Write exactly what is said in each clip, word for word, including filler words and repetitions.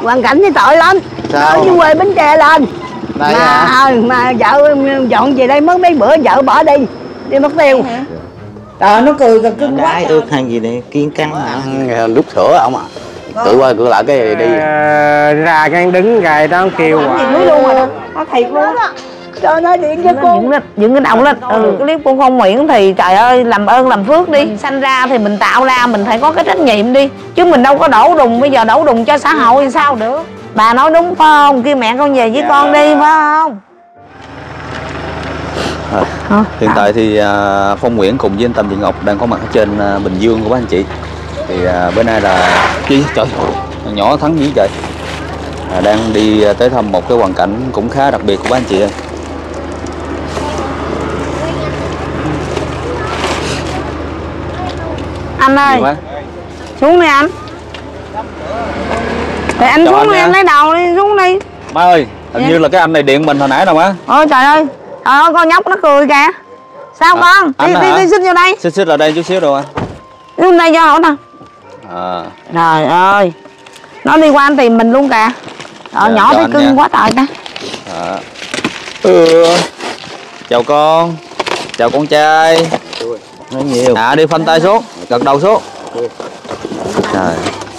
hoàn cảnh thì tội lắm. Ở dưới quê Bến Tre lên đây mà à, mà vợ dọn về đây mới mấy bữa vợ bỏ đi đi mất tiêu. Trời nó cười cực cưng quá. Cái ước hay gì đây kiên căng hả? Đút sữa ông à. Tự qua tự lại cái đi. À, ra cái đứng gài đó kêu hoài. Nói luôn rồi đó. Nó thiệt luôn. Cho nó điện cho cô. Dựng cái đầu lên. Ừ, cái clip của Phong Nguyễn thì trời ơi làm ơn làm phước đi. Sanh ra thì mình tạo ra mình phải có cái trách nhiệm đi. Chứ mình đâu có đổ đùng bây giờ đổ đùng cho xã hội thì sao được. Bà nói đúng phải không? Kêu mẹ con về với con đi phải không? À, hiện tại thì uh, Phong Nguyễn cùng với anh Tâm Thị Ngọc đang có mặt ở trên uh, Bình Dương của các anh chị. Thì uh, bữa nay là chi trời nhỏ thắng dữ trời. À, đang đi uh, tới thăm một cái hoàn cảnh cũng khá đặc biệt của các anh chị ơi. Anh ơi, xuống đi anh. Thì anh Chào xuống anh đi, anh lấy đầu đi, xuống đi. Má ơi, hình dạ. như là cái anh này điện mình hồi nãy đâu má. Ôi trời ơi, trời ơi con nhóc nó cười kìa. Sao à, con? Đi, đi, đi xích vô đây. Xích xích là đây chút xíu đâu anh. Xuống đây cho hỏi nè. À. Trời ơi, nó đi qua anh tìm mình luôn kìa. Trời dạ, nhỏ thấy cưng nha. Quá trời ta. À. Ừ. Chào con. Chào con trai. Nói nhiều. À đi phanh tay xuống, gật đầu xuống. Trời.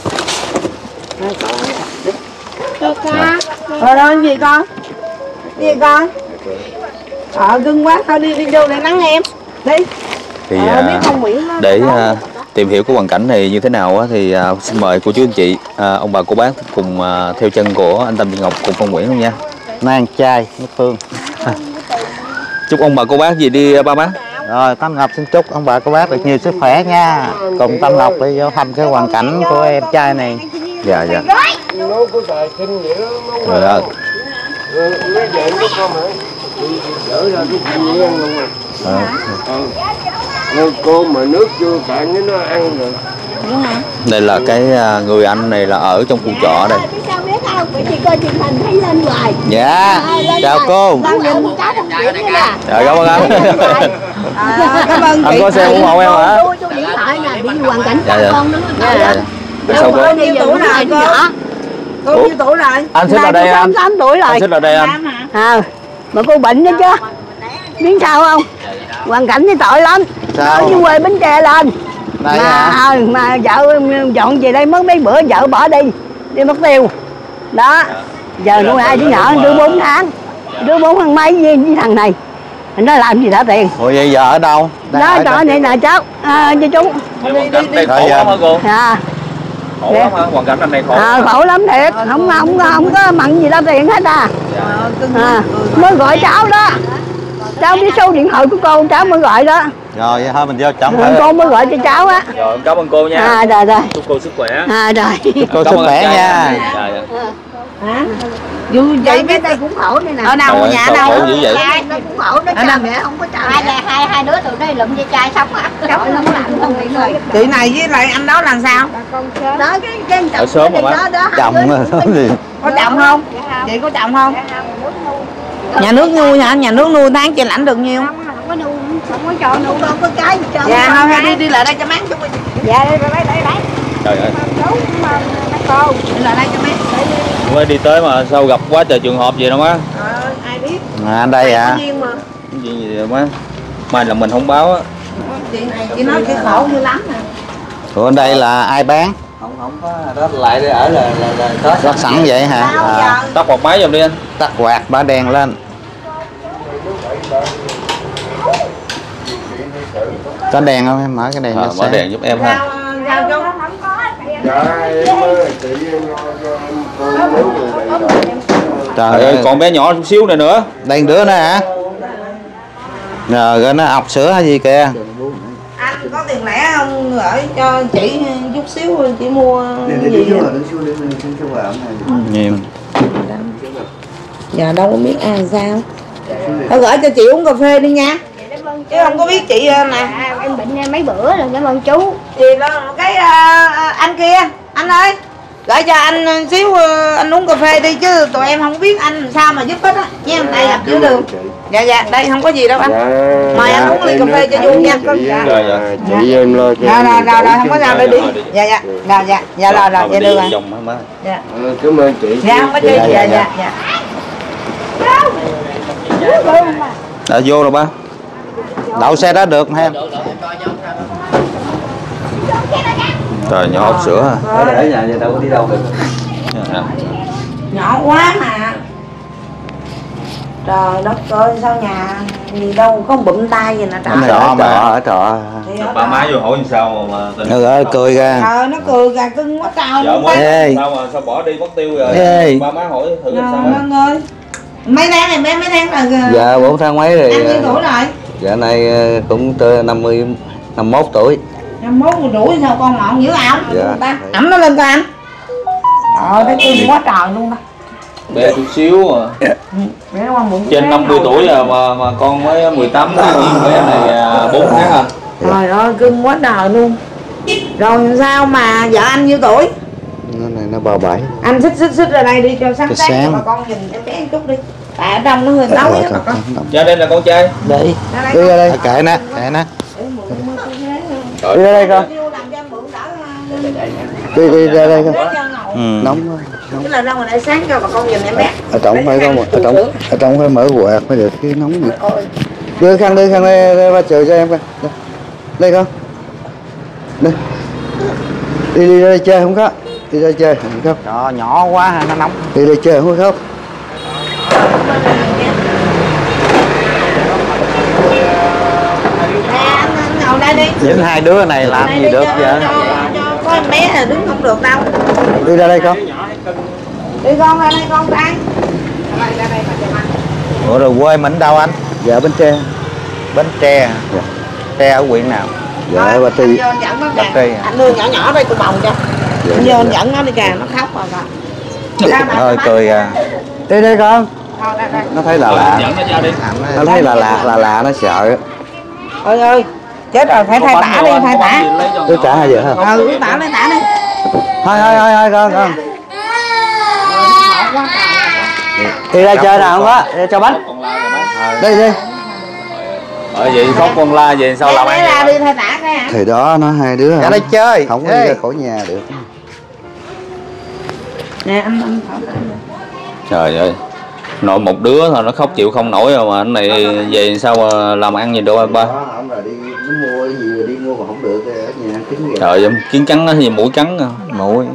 Rồi đâu gì con? Gì con? Ờ cưng quá, thôi đi đi vô để nắng em. Đi. Thì ờ, uh, để uh, tìm hiểu cái hoàn cảnh này như thế nào á, thì uh, xin mời cô chú anh chị, uh, ông bà cô bác cùng uh, theo chân của anh Tâm Thị Ngọc cùng Phong Nguyễn luôn nha. Mang trai, nước Phương. Chúc ông bà cô bác gì đi ba má. Rồi Tâm Ngọc xin chúc ông bà cô bác được nhiều sức khỏe nha. Cùng Tâm Ngọc đi vô thăm cái hoàn cảnh của em trai này. Dạ dạ. Rồi đó. Cô mà nước chưa cạn nó ăn rồi. Đây là cái người anh này là ở trong khu trọ đây. Sao biết không? Bởi vì coi truyền hình thấy lên hoài. Dạ. Chào cô. Dạ cảm ơn anh. Cảm ơn anh có xem ủng hộ em hả? Tôi điện thoại nè, bị hoàn cảnh dạ, dạ. con nó. Dạ, dạ. Sao cô? Bao nhiêu tuổi rồi cô? Cô bao nhiêu tuổi rồi? Anh xích là đây anh. tám tuổi rồi. Anh xích là đây anh. À, mà cô bệnh đó chứ. Biết sao không? Hoàn cảnh thì tội lắm. Ở dưới quê Bến Tre lên đây mà à, mà vợ dọn về đây mới mấy bữa vợ bỏ đi đi mất tiêu đó. Giờ nuôi hai đứa nhỏ, đứa bốn tháng, đứa bốn tháng mấy với, với thằng này nó làm gì đã tiền. Ủa vậy giờ ở đâu? Đó cho này nè cháu à, cho chú Hoàn cảnh này khổ lắm hả cô? À, khổ lắm hả? Hoàn cảnh anh này khổ à, khổ lắm thiệt, không không không có mặn gì ra tiền hết à. À, mới gọi cháu đó, cháu biết số điện thoại của cô, cháu mới gọi đó. Rồi vậy thôi mình vô trọng à, cô mới gọi cho cháu á. Rồi cảm ơn cô nha. À rồi rồi. Chúc cô sức khỏe. À rồi. Chúc cô sức khỏe nha. Dạ dạ. Hả? Vui vậy biết đây cũng khổ đây nè. Ở đâu nhà đâu? Khổ dữ vậy. Nó cũng khổ đó, cha mẹ không có trời. Hai hai hai đứa tụi đây lụm dây chai sống á. Sống nó làm không bị người. Chị này với lại anh đó làm sao? Đó cái cái chồng sớm rồi đó đó. Chồng gì? Có chồng không? Chị có chồng không? Nhà nước nuôi hả? Nhà nước nuôi tháng chị lãnh được nhiêu? Không có nuôi, không có cho nuôi con có cái gì cho. Dạ thôi đi đi lại đây cho mát chút. Dạ đây đây đây đây. Trời ơi. Cô, đi lại đây cho mát. Mới đi tới mà sao gặp quá trời trường hợp vậy đâu má. Ờ, ai biết. À, anh đây à. Cái gì gì vậy má? Mai là mình không báo á. Chị này chị nói chị khổ như lắm nè. Ủa anh đây là ai bán? Không không có đó lại để ở là là, là có Có sẵn vậy hả? À, tắt một máy giùm đi anh. Tắt quạt bả đèn lên. Có đèn không em? Mở cái đèn À, cho mở đèn giúp em ha. Sao chú? Dạ em ơi, chị Trời ơi, còn bé nhỏ chút xíu này nữa. Đây đứa nữa hả? Rồi rồi nó ọc sữa hay gì kìa. Anh có tiền lẻ không gửi cho chị chút xíu chị mua gì vậy? Nhiều. Giờ đâu có biết ai sao. Thôi gửi cho chị uống cà phê đi nha. Chứ không có biết chị nè. À, em bệnh mấy bữa rồi, cảm ơn chú. Thì đó cái uh, anh kia, anh ơi. Gửi cho anh xíu anh uống cà phê đi chứ tụi em không biết anh sao mà giúp hết á. Nha anh đây gặp dưới đường. Dạ dạ, đây không có gì đâu anh. Mời anh uống ly cà phê cho vui nha. Dạ dạ. Chị em lo cho. Rồi rồi rồi không có sao, đi đi. Dạ dạ. Rồi dạ. Dạ rồi rồi, vậy được rồi. Dạ. Cảm ơn chị. Dạ không có chi. Dạ dạ dạ. Đã vô rồi ba. Đậu xe đó được ha. Trời, nhỏ hộp sữa hả? Ở để nhà vậy đâu có đi đâu được. Nhỏ quá mà. Trời đất ơi, sao nhà gì đâu có bụm tay gì nè trời. Ở trọ mà. Ở trọ. Ba má vô hỏi sao mà tình. Ừ ơi, cười ra. Trời nó cười gà cưng quá trời luôn ta. Ê. Sao mà sao bỏ đi mất tiêu rồi. Ê. Ba má hỏi thử Trời sao ơi ơi. Mấy tháng này bé mấy tháng rồi. Dạ bốn tháng mấy rồi. Anh nhiêu tuổi rồi? Dạ nay cũng năm mươi, năm mươi mốt tuổi. năm mươi mốt mười tuổi sao con ngọn dữ ảo. Dạ. Ta ẩm nó lên coi anh. Trời thấy cưng quá trời luôn đó. bé chút xíu à. Bé con bụng Trên năm mươi tuổi à mà mà con mới mười tám tháng, bé này bốn tháng à. Trời ơi cưng quá trời luôn. Rồi sao mà vợ anh nhiêu tuổi? Nó này nó bào bảy. Anh xích xích xích ra đây đi cho sáng Cái sáng sáng. cho bà con nhìn em bé một chút đi. Tại ở trong nó hơi tối á bà con. Dạ đây là con trai. Đây. Ra Đi đây. ra đây. Kệ nè, kệ nè. Đi ra đây con. Đi đi ra đây con. Ừ. Nóng quá. Tức là ra ngoài đây sáng cho bà con nhìn em bé. Ở trong phải có một ở trong ở trong phải mở quạt mới được cái nóng gì. Đưa khăn đi khăn đây, đây ba chờ cho em coi. Đây, đây con. Đây. Đi đi ra chơi không có. Đi ra chơi không khóc. Đó, nhỏ quá ha, nó nóng. Đi ra chơi không khóc. Nè anh ngồi đây đi. Những hai đứa này làm Đây gì đi được cho, vậy? cho, cho có em bé là đứng không được đâu. Đi ra đây con. Đi con ra đây con ta. Ra đây ra đây bà chồng anh. Ủa rồi quê mình đâu anh? Dạ Bến Tre. Bến Tre. Dạ. Tre ở huyện nào? Dạ Ba Tri. Anh vô anh dẫn nó Ba kìa. Tri à? Anh đưa nhỏ nhỏ đây tôi bồng cho. Dạ, Anh vô dạ, anh dạ. dẫn nó đi kìa, nó khóc rồi kìa. Ra bà Ơi cho cười à. Đi đây con. Thôi ra đây. Nó thấy là lạ. Dẫn nó ra đi. Nó thấy là lạ là lạ nó sợ. Ôi ơi, chết rồi phải thay tả đi, thay tả. Tôi trả hai giờ hả? Ừ, tả lấy tả đi. Thôi thôi thôi thôi con con. Đi ra chơi nào không á? Đi cho bánh. Đi đi. Ở vậy khóc con la vậy sao làm Lấy ăn ra vậy? đi thay tả cái hả? Thì đó nó hai đứa Ra đây chơi. không có Ê. đi ra khỏi nhà được. Nè anh anh thở tả đi. Trời ơi. Nội một đứa thôi nó khóc chịu không nổi rồi mà anh này về sao mà làm ăn gì đâu ba. Đó, ông là đi nó mua cái gì rồi đi mua mà không được ở nhà trứng gà. Trời ơi, kiến trắng nó gì mũi trắng à. Mũi.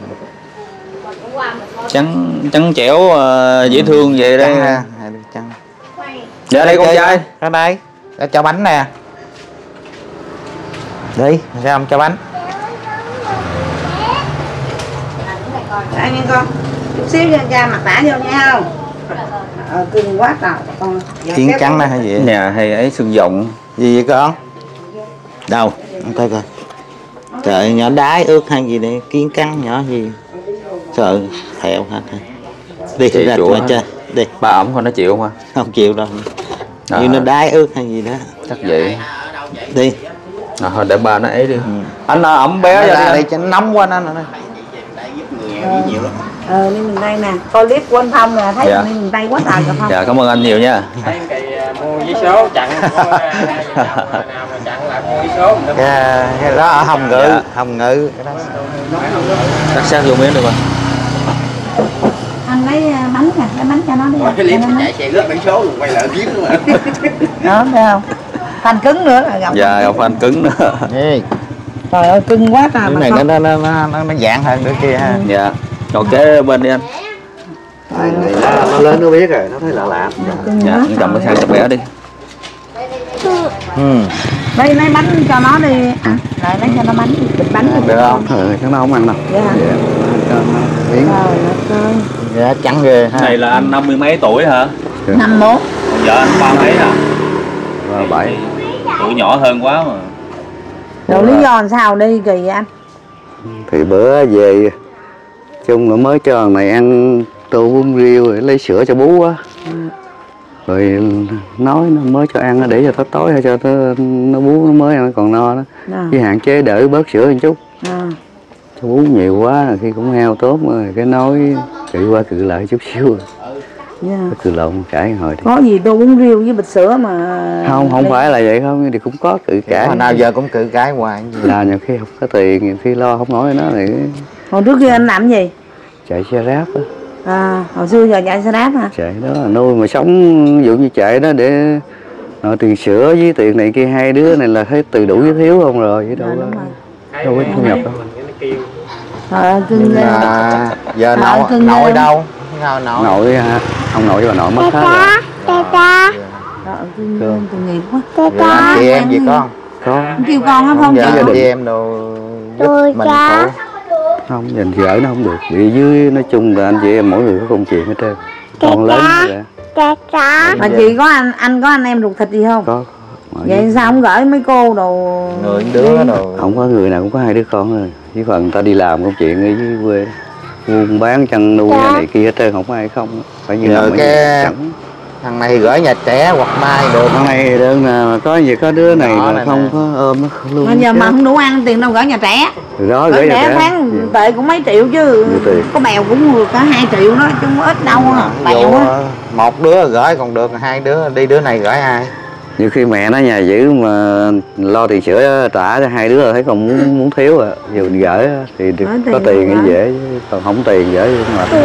Trắng trắng chẻo uh, dễ thương vậy đây. Trắng ha. Hai đứa trắng. Dạ đây con trai. Ra đây. Ra cho bánh nè. Đi, ra ông cho bánh. Đây nghe con. Chút xíu cho cha mặt tả vô nha không? Ờ, cưng quá trời bà con. Kiến trắng đó hay gì? Nhà hay ấy sưng rộng. Gì vậy con? Đâu? Ông coi coi. Trời nhỏ đái ướt hay gì đây? Kiến cắn nhỏ gì? Sợ thẹo hả? Đi Chị ra chủ ngoài hả? chơi. Đi. Ba ổng thôi nó chịu không? Không chịu đâu. À. Như nó đái ướt hay gì đó. Chắc vậy. Đi. À, thôi để ba nó ấy đi. Ừ. Anh à, ẩm bé Nó ra ra đi. đây cho nó nóng quá nó. nó- Ờ, đi mình đây nè. Coi clip của anh Phong nè, thấy Dạ. đi mình đây quá trời rồi Phong. Dạ cảm ơn anh nhiều nha. Thấy cây mua vé số chặn có nào mà chặn lại mua vé số mình Cái, cái đó ở Hồng Ngự. Dạ. Hồng Ngự. Cái đó. Cắt sát vô miếng được không? Anh lấy à, bánh nè, lấy bánh cho nó đi. cái clip chạy chạy lướt biển số rồi quay lại kiếm nữa mà. Đó, thấy không? Thành cứng nữa là gặp. Dạ gặp anh cứng nữa. Ê, Trời ơi, cưng quá trời cái mà này con. nó, nó, nó, nó, nó dạng hơn đứa kia ha. Dạ. Còn kế bên đi anh. Này, này nó, nó lớn nó biết rồi, nó thấy lạ lạ. Cưng Dạ, quá anh cầm trời. cái khăn cho bé đi. Ừ. Đây lấy bánh cho nó đi. À, rồi lấy cho nó bánh, bịch bánh đi. Được không? Ừ, chắc nó không ăn đâu. Dạ. Cho nó miếng. Trời đất ơi. Dạ, trắng ghê ha. Này là anh năm mươi mấy tuổi hả? Năm mốt. Còn vợ anh ba mấy hả? Ba bảy. Tuổi nhỏ hơn quá mà. Rồi lý do làm sao đi kỳ vậy anh? Thì bữa về chung là mới cho thằng này ăn tô bún riêu rồi lấy sữa cho bú á. Rồi nói nó mới cho ăn để cho tối tối hay cho nó, nó bú nó mới ăn còn no đó. À. Với hạn chế đỡ bớt sữa một chút. À. uống nhiều quá khi cũng heo tốt mà cái nói cự qua cự lại chút xíu. Yeah. Cự lộn cãi hồi. Có gì tôi uống riêu với bịch sữa mà. Không, không phải là vậy không, thì cũng có cự cãi. Hồi nào giờ cũng cự cãi hoài. Là nhiều khi không có tiền, nhiều khi lo không nổi nó thì. Hồi trước kia anh làm gì? Chạy xe ráp á. À, hồi xưa giờ chạy xe ráp hả? Chạy đó là nuôi mà sống, ví dụ như chạy đó để nội tiền sữa với tiền này kia, hai đứa này là thấy từ đủ với thiếu không rồi chứ đâu À, có, đúng rồi. đâu có thu nhập đâu. Trời cưng ghê. Mà giờ À, nội cưng nội ghê. đâu? Nào nội. Nội hả? Ông nội và nội mất hết rồi. Trời cưng ghê, tội nghiệp quá. Rồi anh chị em gì con? Có. Kêu con hả không? Giờ Dạ. anh chị em đồ giúp mình phụ. Không, dành gửi nó không được. Bị dưới nói chung là anh chị em mỗi người có công chuyện hết trơn. Con lớn rồi. Mà chị có anh anh có anh em ruột thịt gì không? Có. Vậy sao không gửi mấy cô đồ? Người đứa đồ. Không có người nào cũng có hai đứa con rồi. Chỉ phần ta đi làm công chuyện ở dưới quê, buôn bán chăn nuôi này kia hết trơn, không có ai không. Phải như Nhờ là cái chẳng. thằng này gửi nhà trẻ hoặc mai được. Thằng này đơn mà có gì có đứa này Nhỏ mà này không nè. có ôm nó luôn. Mà giờ mà không đủ ăn tiền đâu gửi nhà trẻ. Rồi đó Gửi gửi trẻ nhà tháng trẻ. tệ cũng mấy triệu chứ. Nhiều tiền. Có bèo cũng được cả hai triệu đó chứ không có ít đâu à. Bèo Dù á. một đứa gửi còn được, hai đứa đi đứa này gửi ai? Nhiều khi mẹ nó nhà giữ mà lo tiền sữa trả cho hai đứa rồi thấy còn muốn muốn thiếu à, giờ mình gửi thì được, Gửi có tiền tiền rồi thì hả? dễ, chứ còn không tiền gửi cũng mệt.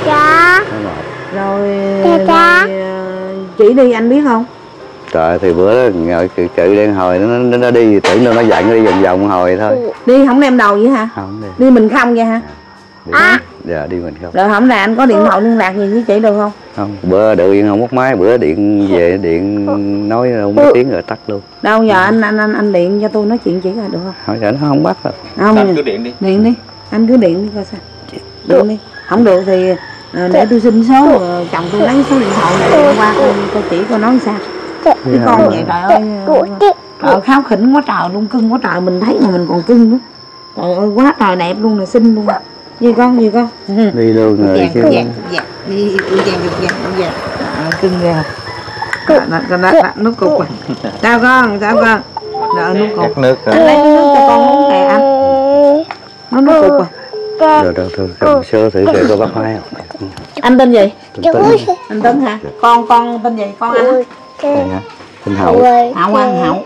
Rồi, rồi ờ, chỉ đi anh biết không? Trời thì bữa đó ngồi cự cự đen hồi nó, nó nó đi tưởng đâu nó giận nó đi vòng vòng hồi thôi. Đi không đem đầu vậy hả? Không đi. Đi mình không vậy hả? Đi, dạ đi mình không. Rồi không là anh có điện thoại liên lạc gì với chị được không? Không, bữa đợi điện không mất máy, bữa điện về điện nói đâu mấy tiếng rồi tắt luôn. Đâu giờ anh anh anh anh điện cho tôi nói chuyện chị là được không? Hỏi giờ nó không bắt rồi. Không, Anh cứ điện đi. điện đi, anh cứ điện đi coi sao. Điện đi, không được thì à, để tôi xin số rồi chồng tôi lấy số điện thoại này điện qua coi, coi chị coi nói sao. Cái con vậy trời ơi, trời kháo khỉnh quá trời luôn, cưng quá trời, mình thấy mà mình còn cưng nữa. Trời ơi quá trời đẹp luôn, là xinh luôn. Gì con, gì con? Đi luôn rồi chứ. Dạ, dạ, đi ui vàng, ui vàng, ui vàng. Cưng ghê. Đó, đó, đó, đó, nước cục rồi. Sao con, sao con? Rồi nước cục. Cắt nước rồi. Anh lấy nước cho con uống nè anh. Nó nước cục rồi. Rồi rồi thôi cầm sơ thử kìa coi bắt máy không. Anh tên gì? Tên Tính. Anh Tính hả? Con con tên gì? Con anh hả? Này hả? Tên Hậu. Hậu anh Hậu.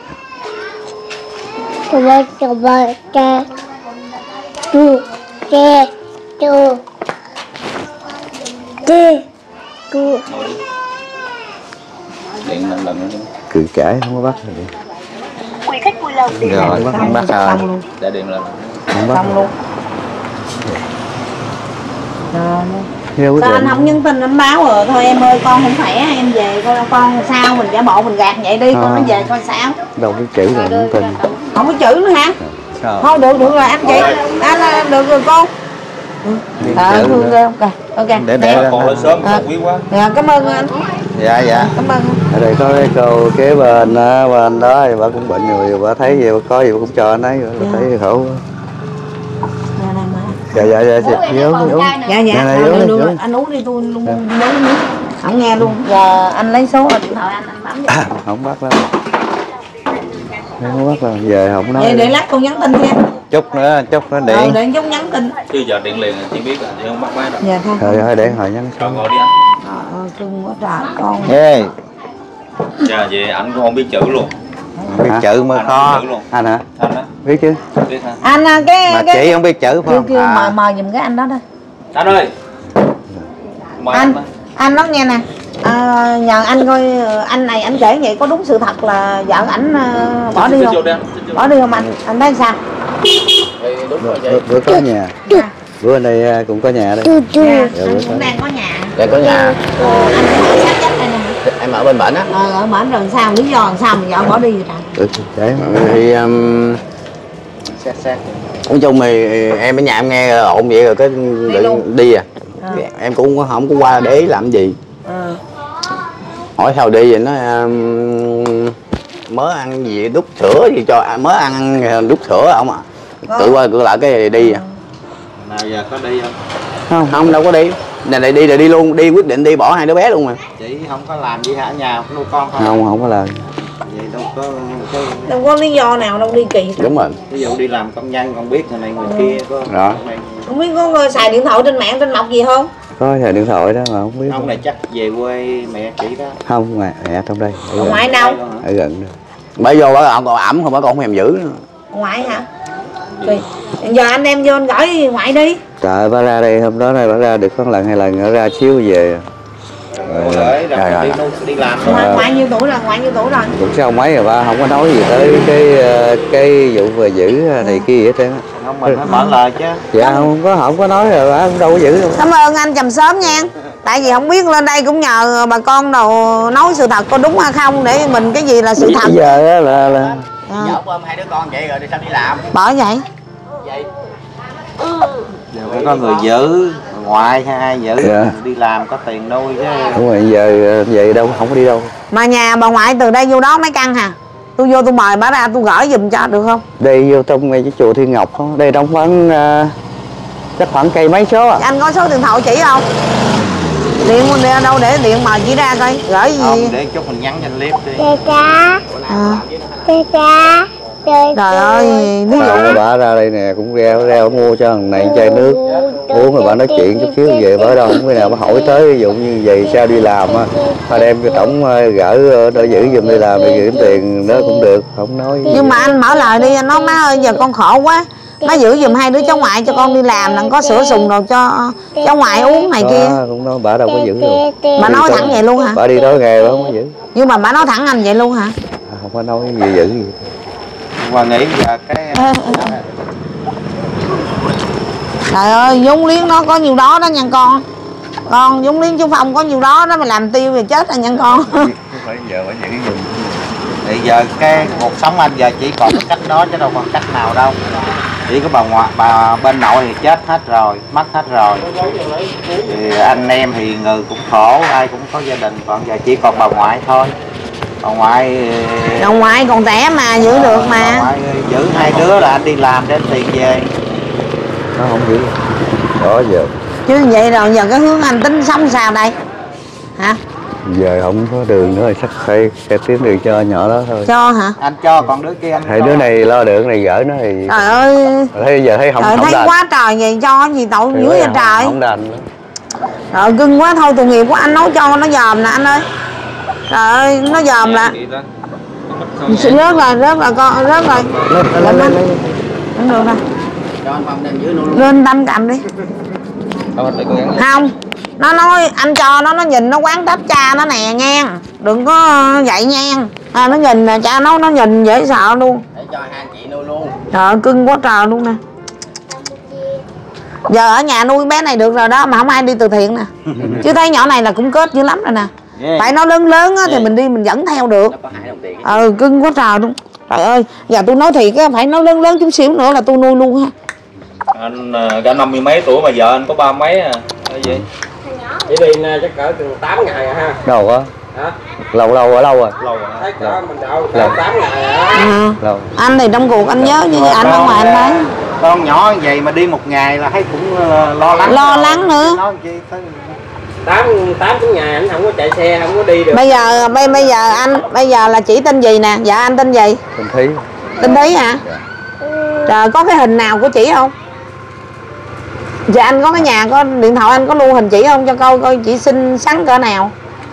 Điện lần lần nữa. Cự cãi không có bắt rồi. Rồi bắt bắt rồi. Xong luôn. Để điện lần. Không bắt. Xong luôn. Rồi. Theo Sao quyết anh định. không nhắn tin anh báo rồi thôi em ơi con không khỏe em về coi con sao mình giả bộ mình gạt vậy đi con À. nó về coi sao. Đâu biết chữ rồi không tin. Không có chữ nữa hả? Sao? Thôi được được rồi anh chị. Anh anh được rồi con. Ờ thương ghê ok. Ok. Để để ra. Con lên sớm À. quý quá. Dạ cảm ơn anh. Dạ dạ. Cảm ơn anh. Ở đây có cái cô kế bên á, bên đó thì bà cũng bệnh rồi, bà thấy gì bà có gì bà cũng cho anh ấy, bà thấy khổ quá. Dạ dạ dạ dạ dạ uống uống. Dạ dạ. Này, này, Thôi, uống đi, được rồi, uống. anh uống đi tôi luôn uống nước. Không nghe luôn. Giờ anh lấy số điện thoại anh anh bấm vô. Không bắt đâu. Không bắt đâu, về không nói. Vậy để lát con nhắn tin nha. Chút nữa, chút nữa Ờ, điện. để chút nhắn tin. Chứ giờ điện liền là chỉ biết là chị không bắt máy đâu. Dạ thôi. Thôi thôi để hồi nhắn Rồi số. ngồi đi anh. Trời ơi cưng quá trời con. Ê, Dạ vậy anh cũng không biết chữ luôn. biết chữ mới Anh khó. không biết chữ luôn. Anh hả? Anh á, Biết chứ? biết hả? Anh à, cái Mà cái chị không biết chữ phải kêu không? kêu mời À, mời giùm cái anh đó đây. Anh ơi. Mời Anh anh. á. anh nói nghe nè. À, nhờ anh coi anh này anh kể vậy có đúng sự thật là vợ ảnh à, bỏ đi Xin không? vô đi anh, xin vô. Bỏ đi không anh? Anh thấy sao? Thì đúng rồi Bữa, vậy. bữa có nhà. Bữa anh đây cũng có nhà đây. Dạ, Dạ, anh bữa cũng có. đang có nhà. để có nhà. Ờ, anh cũng ở sát vách đây nè hả? Em ở bên bển á. Ờ, ở bển rồi sao? Lý do làm sao mà vợ bỏ đi vậy trời? Ừ, đấy. Thì um, Xét xét. nói chung thì em ở nhà em nghe ồn vậy rồi cái luôn. đi à. À. Em cũng không, không có qua để ý làm gì. Ờ. Hỏi sao đi vậy nó um, mới ăn gì đút sữa gì cho mới ăn đút sữa không à. Cự qua cự lại cái đi à. Nào giờ có đi không? Không, không đâu có đi. Này lại đi là đi luôn, đi quyết định đi bỏ hai đứa bé luôn mà. Chị không có làm gì hả, ở nhà nuôi con không? Không, không có làm. vậy đâu có, có đâu có lý do nào đâu đi kỳ. Đúng rồi. ví dụ đi làm công nhân còn biết người này người kia có Đó. Không biết có xài điện thoại trên mạng trên mọc gì không? Có xài điện thoại đó mà không biết. ông này chắc về quê mẹ chị đó. Không, mẹ mẹ trong đây. Ở Ở gần, ngoại đâu? ở gần đó. Bả vô bả còn ẩm không, bả còn không thèm giữ nữa. Ngoại hả? Rồi, giờ anh em vô anh gửi ngoại đi. Trời, bà ra đây hôm đó này bà ra được có lần hai lần, nó ra chiếu về. Rồi, rồi, rồi, rồi. Đi, đi làm thôi. Ngoại, ngoại nhiêu tuổi rồi? Ngoại nhiêu tuổi rồi? Cũng sao mấy rồi ba không có nói gì tới cái cái vụ về giữ này kia gì hết trơn á. Không, mình phải mở lời chứ. Dạ không có không có nói rồi ba không đâu có giữ đâu. Cảm ơn anh Trầm Sớm nha. Tại vì không biết lên đây cũng nhờ bà con đâu nói sự thật có đúng hay không để mình cái gì là sự thật. Bây giờ á là là Vợ ôm hai đứa con vậy rồi đi sao đi làm? Bởi vậy. Vậy. Giờ phải có người giữ, ngoại hay ai giữ, Dạ. đi làm có tiền nuôi chứ. đúng rồi, giờ vậy đâu không có đi đâu. Mà nhà bà ngoại từ đây vô đó mấy căn hả? Tôi vô tôi mời bà ra tôi gửi giùm cho được không? Đây vô trong ngay cái chùa Thiên Ngọc đó. Đây trong khoảng uh, chắc khoảng cây mấy số à. Anh có số điện thoại chỉ không? Điện đi đâu để điện mời chỉ ra coi gửi gì. Không, để chút mình nhắn cho anh clip đi. Cha cha, À. cha cha, trời Trời ơi, ví Bà, dụ bà ra đây nè cũng reo reo mua cho thằng này chai nước uống rồi bà nói chuyện chút xíu về bà đâu không cái nào bà hỏi tới ví dụ như vậy sao đi làm á, bà đem cái tổng gỡ đỡ giữ giùm đi làm thì gửi tiền đó cũng được, không nói. nhưng mà anh mở lời đi, anh nói má ơi giờ con khổ quá, má giữ giùm hai đứa cháu ngoại cho con đi làm, đừng có sữa sùng đồ cho cháu ngoại uống này kia. Đó, cũng nói bà đâu có giữ đâu. Bà nói thẳng vậy luôn hả? Bà đi tối ngày bà không có giữ. Nhưng mà bà nói thẳng anh vậy luôn hả? À, không có nói gì giữ gì. Và nghĩ giờ cái Ê, trời ơi, vốn liếng nó có nhiều đó đó nha con. Con vốn liếng chú Phong có nhiều đó đó, mày làm tiêu thì chết rồi nha con. Phải giờ phải giữ giùm. thì giờ cái cuộc sống anh giờ chỉ còn cái cách đó chứ đâu còn cách nào đâu. Chỉ có bà ngoại, bà bên nội thì chết hết rồi, mất hết rồi. Thì anh em thì người cũng khổ, ai cũng có gia đình, còn giờ chỉ còn bà ngoại thôi. Bà ngoại Bà ngoại còn trẻ mà giữ được bà mà. ngoại giữ hai đứa là anh đi làm để tiền về. Nó không giữ. Đó giờ. Chứ vậy rồi giờ cái hướng anh tính sống sao đây? Hả? Giờ không có đường nữa, chắc phải phải tiến đường cho nhỏ đó thôi. Cho hả? Anh cho, còn đứa kia anh Hai cho. đứa này lo đường này gỡ nó thì Trời ơi. thấy giờ thấy không Trời không thấy đành. quá trời vậy cho gì tội Thì dữ vậy không- trời. Không đành nữa. Trời cưng quá thôi, tội nghiệp quá, anh nấu cho nó dòm nè anh ơi. Trời ơi, nó dòm là rớt rồi, rớt rồi con, rớt rồi. Lên lên lên. lên. Không được đâu. Cho anh Phong đem dưới luôn. Lên Tâm cầm đi. Không, nó nói anh cho nó, nó nhìn nó quán trách cha nó nè nha. Đừng có vậy nha. À, nó nhìn nè, cha nó nó nhìn dễ sợ luôn. Để cho hai anh chị nuôi luôn. Trời ơi, cưng quá trời luôn nè. Giờ ở nhà nuôi bé này được rồi đó, mà không ai đi từ thiện nè. Chứ thấy nhỏ này là cũng kết dữ lắm rồi nè. Yeah. Phải nó lớn lớn á, thì mình đi mình dẫn theo được. Nó có hai đồng tiền. Ừ, cưng quá trời luôn. Trời ơi, giờ tôi nói thiệt á, phải nó lớn lớn chút xíu nữa là tôi nuôi luôn ha. Anh cả năm mươi mấy tuổi mà vợ anh có ba mấy à. Cái gì? Chỉ đi nè, chắc cỡ từ tám ngày à ha. Đâu á? Hả? Lâu lâu ở lâu rồi. Lâu rồi. Thấy cỡ mình đâu Lâu. tám ngày á. À, Lâu. anh thì trong cuộc anh nhớ như Rồi anh con, ở ngoài anh à, thấy. Con nhỏ vậy mà đi một ngày là thấy cũng ờ, lo lắng. Lo rồi. lắng nữa. Nói chi tới- Tám tám chín ngày anh không có chạy xe, không có đi được. Bây giờ bây bây giờ anh bây giờ là chỉ tên gì nè? Dạ anh tên gì? Mình thấy Tên Thí hả? Trời, có cái hình nào của chị không? Dạ anh có cái nhà, có điện thoại anh có lưu hình chị không cho coi coi chị xinh xắn cỡ nào?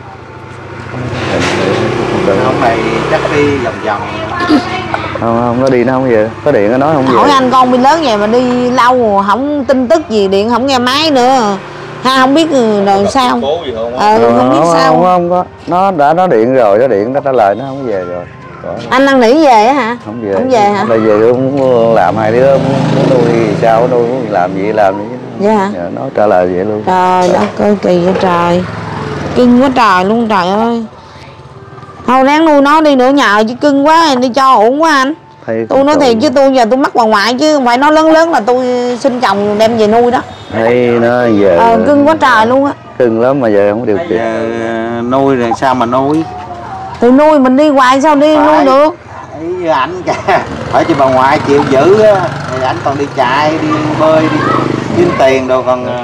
Ông này chắc đi vòng vòng. không, không nó đi nó không về, có điện nó nói không về. Hỏi anh con bị lớn vậy mà đi lâu rồi, không tin tức gì, điện không nghe máy nữa ha, không biết rồi sao. Cố gì không? Ờ, Không, không biết không, sao. không, không có, nó đã nó điện rồi, nó điện nó trả lời nó không về rồi. Đó. Anh năn nỉ về á hả? Không về. Không về hả? Bây giờ muốn làm hai đứa muốn, muốn nuôi thì sao nuôi, muốn làm gì làm gì. Dạ hả? Dạ, nó trả lời vậy luôn. Trời đất ơi, kỳ vậy trời. Cưng quá trời luôn trời ơi. Thôi ráng nuôi nó đi nữa, nhờ chứ cưng quá đi cho ổn quá anh. Thấy Tôi nói thiệt chứ tôi giờ tôi mắc bà ngoại chứ không phải nó lớn lớn là tôi xin chồng đem về nuôi đó. thấy nó về Ờ, cưng quá trời luôn á. cưng lắm mà giờ không có điều kiện. Giờ ờ, nuôi rồi sao mà nuôi? Thì nuôi mình đi hoài sao đi Phải. nuôi được. Ý ảnh kìa, hỏi chị bà ngoại chịu giữ á, thì ảnh còn đi chạy, đi bơi, đi kiếm tiền đâu còn. ờ,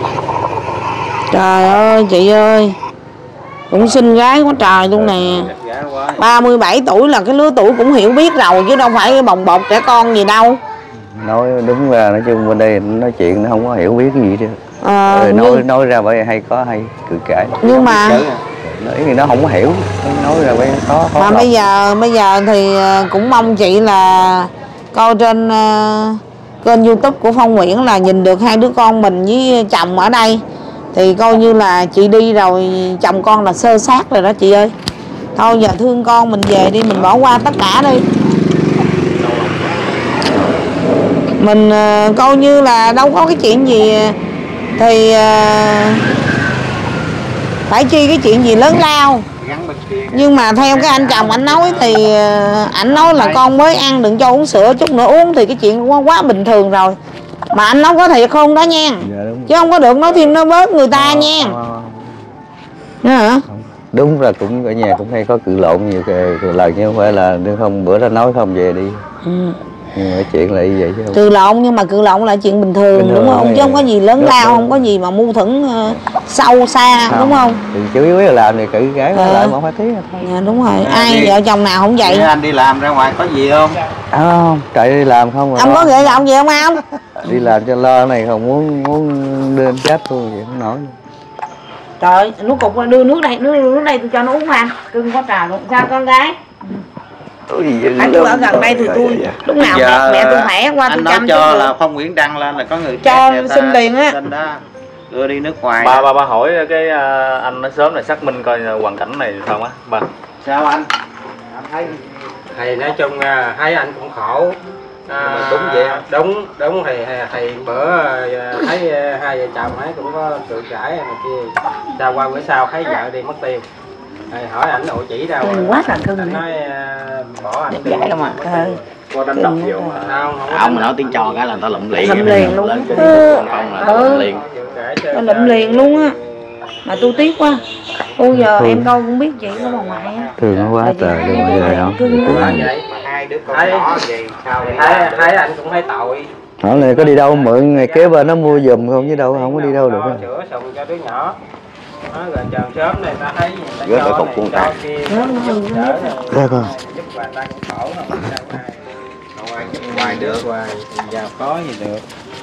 Trời ơi chị ơi, cũng xinh gái quá trời luôn nè. ba mươi bảy tuổi là cái lứa tuổi cũng hiểu biết rồi chứ đâu phải cái bồng bột trẻ con gì đâu. Nói đúng ra nói chung bên đây nói chuyện nó không có hiểu biết cái gì chứ. À, rồi nói nhưng... nói ra bởi hay có hay cười cãi. Nhưng mà nói thì nó không có hiểu, nói ra bởi có khó mà lòng. bây giờ bây giờ thì cũng mong chị là coi trên uh, kênh YouTube của Phong Nguyễn là nhìn được hai đứa con mình với chồng ở đây thì coi như là chị đi rồi chồng con là sơ sát rồi đó chị ơi. Thôi giờ thương con mình về đi, mình bỏ qua tất cả đi. Mình uh, coi như là đâu có cái chuyện gì thì uh, phải chi cái chuyện gì lớn lao. Nhưng mà theo cái anh chồng anh nói thì uh, anh nói là con mới ăn đừng cho uống sữa, chút nữa uống thì cái chuyện quá, quá bình thường rồi. Mà anh nói có thiệt không đó nha. Dạ, chứ không có được nói thêm nói bớt người ta à, nha. À, hả? Đúng là cũng ở nhà cũng hay có cự lộn nhiều lần chứ không phải là nếu không bữa đó nói không về đi. Ừ. Nhưng mà chuyện là như vậy chứ không. Cự lộn nhưng mà cự lộn là chuyện bình thường, bình thường đúng không? Chứ không có gì lớn đúng, lao, đúng. Không có gì mà mâu thuẫn uh, sâu xa không. Đúng không? Thì chủ yếu là làm thì cự gái à. Lại một hai tiếng thôi. Dạ, đúng rồi. À, ai đi, vợ chồng nào không vậy? Anh đi làm ra ngoài có gì không? À, không, chạy đi làm không rồi. Ông đó. Có ghệ gọng gì không không? Đi làm cho lo này không muốn muốn đưa chết luôn vậy không nổi. Trời ơi, nó cục đưa nước đây, đưa nước đây tôi cho nó uống mà. Cưng quá trời luôn. Sao con gái? Anh tôi ở gần đây thì tôi lúc nào mẹ, mẹ tôi khỏe qua tôi chăm cho là Phong Nguyễn đăng lên là có người cho xin tiền á, đưa đi nước ngoài. Ba ba ba hỏi cái uh, anh nói sớm này xác minh coi hoàn cảnh này sao á ba. Sao anh? Anh thấy thầy nói chung thấy anh cũng khổ. À, đúng vậy đúng đúng thì thầy bữa thấy hai vợ chồng ấy cũng có cự cãi này kia, sao qua bữa sau thấy vợ đi mất tiêu. Thầy hỏi ảnh ổ chỉ đâu cưng quá là cưng anh nói uh, bỏ anh đi vậy đâu mà qua đánh đập vô mà không ông mà nói tiếng trò cái là tao lụm liền lụm liền luôn. Lụm liền nó lụm liền luôn á. Mà tôi tiếc quá. Cô giờ em coi cũng biết chị có bà ngoại á. Thường nó quá trời luôn rồi không. Cưng quá vậy. Hai đứa con nhỏ gì sao thấy thấy anh cũng thấy tội. Hỏi này có đi đâu mượn ngày kế bên nó mua giùm không chứ đâu không có đi đâu được. Sữa sùng cho đứa nhỏ. Nó rồi chờ sớm này ta thấy rớt lại cục cuồng tạc. Ra con. Giúp bà ta cũng khổ không ngoài được hoài giàu có gì được.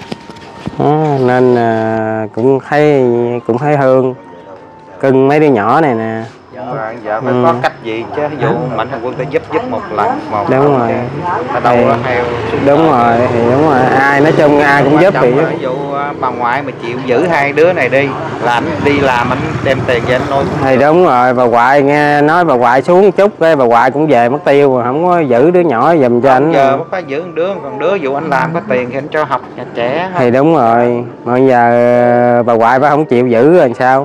À, nên à, cũng thấy cũng thấy thương cưng mấy đứa nhỏ này nè. Dạ, dạ phải ừ. có cách gì chứ ví dụ Mạnh Thường Quân ta giúp giúp một lần một đúng rồi ta đâu có theo đúng rồi thì đúng rồi ai nói chung ai cũng giúp thì ví dụ bà ngoại mà chịu giữ hai đứa này đi là anh đi làm anh đem tiền về anh nuôi thì đúng rồi. Bà ngoại nghe nói bà ngoại xuống chút cái bà ngoại cũng về mất tiêu rồi không có giữ đứa nhỏ giùm cho anh. Giờ có giữ một đứa còn đứa dụ anh làm có tiền thì anh cho học nhà trẻ thì đúng rồi mà giờ bà ngoại bà không chịu giữ rồi sao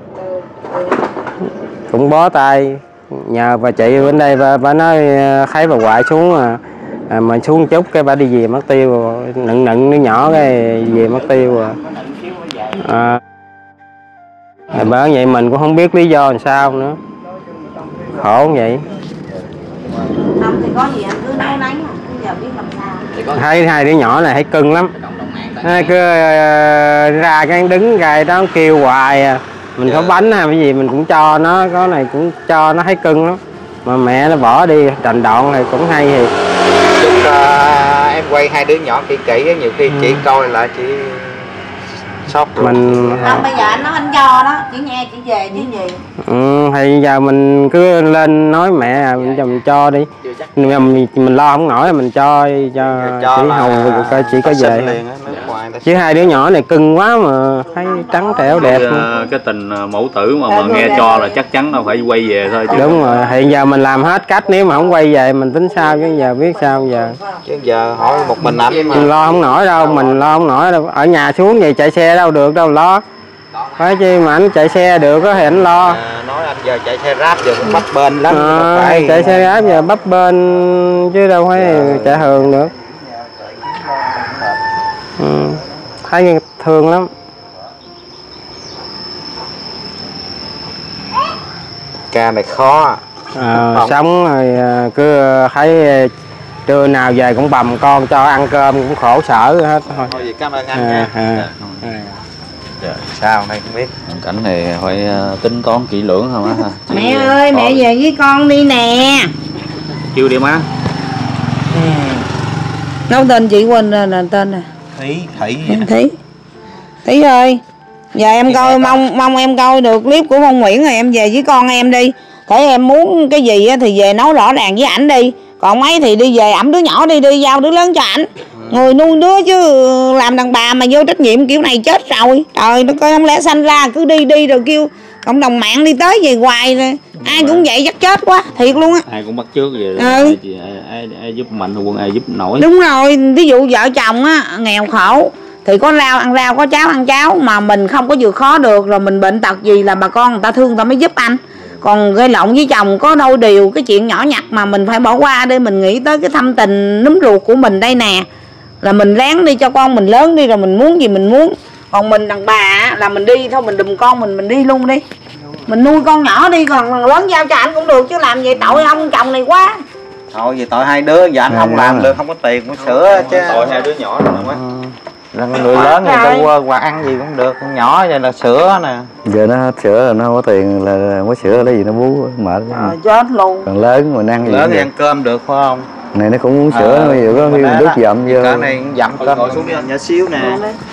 cũng bó tay nhờ bà chị bên đây bà, bà nói thấy bà ngoại xuống à, à mà xuống chút cái bà đi về mất tiêu rồi nựng nựng đứa nhỏ cái về mất tiêu rồi à, à, bởi vậy mình cũng không biết lý do làm sao nữa khổ vậy. Không thì có gì anh cứ nấu nắng giờ biết làm sao. Thấy hai đứa nhỏ này thấy cưng lắm. Nó cứ uh, ra cái đứng gai đó kêu hoài à. Mình có bánh hay cái gì mình cũng cho nó, có này cũng cho nó thấy cưng lắm. Mà mẹ nó bỏ đi trành đoạn này cũng hay thì chúc uh, em quay hai đứa nhỏ kỹ kỹ nhiều khi ừ. chị coi lại chị sốc mình không bây giờ anh nói anh cho đó chỉ nghe chỉ về chứ gì. Ừ thì giờ mình cứ lên nói mẹ mình cho mình cho đi mình, mình lo không nổi mình cho cho, cho chị Hồng coi chị có về liền á. Chứ hai đứa nhỏ này cưng quá mà thấy trắng trẻo đẹp. Cái, cái tình mẫu tử mà mà nghe cho là chắc chắn đâu phải quay về thôi chứ. Đúng rồi hiện giờ mình làm hết cách nếu mà không quay về mình tính sao chứ giờ biết sao giờ. Chứ giờ hỏi một mình anh mà mình lo không nổi đâu mình lo không nổi đâu ở nhà xuống vậy chạy xe đâu được đâu lo phải chi mà anh chạy xe được thì anh lo. À, nói anh giờ chạy xe Grab giờ cũng bấp bênh lắm. À, phải chạy xe Grab giờ bấp bênh chứ đâu phải giờ... chạy thường được. Ừ, thấy thương lắm. Ca này khó. À, sống rồi cứ thấy trưa nào về cũng bầm con cho ăn cơm cũng khổ sở hết thôi. Thôi gì cảm ơn anh à, nha. À, à. Trời, sao đây không biết. Hoàn cảnh này phải uh, tính toán kỹ lưỡng không á ha. Mẹ ơi, mẹ về với con đi nè. Kêu đi má. Ừ. Nói tên chị quên rồi, là tên nè. Thí, Thí. Thí. Thí ơi. Giờ em coi, mong mong em coi được clip của Phong Nguyễn rồi em về với con em đi. Thế em muốn cái gì thì về nói rõ ràng với ảnh đi. Còn mấy thì đi về ẩm đứa nhỏ đi, đi giao đứa lớn cho ảnh. Người nuôi đứa chứ làm đàn bà mà vô trách nhiệm kiểu này chết rồi. Trời nó coi không lẽ sanh ra cứ đi đi rồi kêu cộng đồng mạng đi tới về hoài rồi. Ai cũng vậy chắc chết quá, thiệt luôn á. Ai cũng bắt trước vậy. Ừ. Ai, ai, ai, ai giúp mạnh hơn quân ai giúp nổi. Đúng rồi, ví dụ vợ chồng á nghèo khổ thì có rau ăn rau, có cháo ăn cháo, mà mình không có vượt khó được rồi mình bệnh tật gì là bà con người ta thương người ta mới giúp anh. Còn gây lộn với chồng có đôi điều cái chuyện nhỏ nhặt mà mình phải bỏ qua để mình nghĩ tới cái thâm tình núm ruột của mình đây nè. Là mình ráng đi cho con mình lớn đi rồi mình muốn gì mình muốn. Còn mình đàn bà là mình đi thôi, mình đùm con mình mình đi luôn đi. Mình nuôi con nhỏ đi, còn lớn giao cho anh cũng được chứ làm vậy tội ông chồng này quá. Thôi vì tội hai đứa, giờ anh không làm được, không có tiền mua sữa chứ. Tội hai đứa nhỏ rồi má. Là người lớn người ta qua, qua ăn gì cũng được, con nhỏ vậy là sữa nè. Giờ nó hết sữa rồi, nó không có tiền là không có sữa lấy gì nó bú mệt. À, chết luôn. Còn lớn mình ăn gì lớn thì ăn cơm được phải không? Này nó cũng uống sữa, nó nhiều có khi mình đút dặm vô. Cái này dặm cơm xuống đi, nhỏ xíu nè.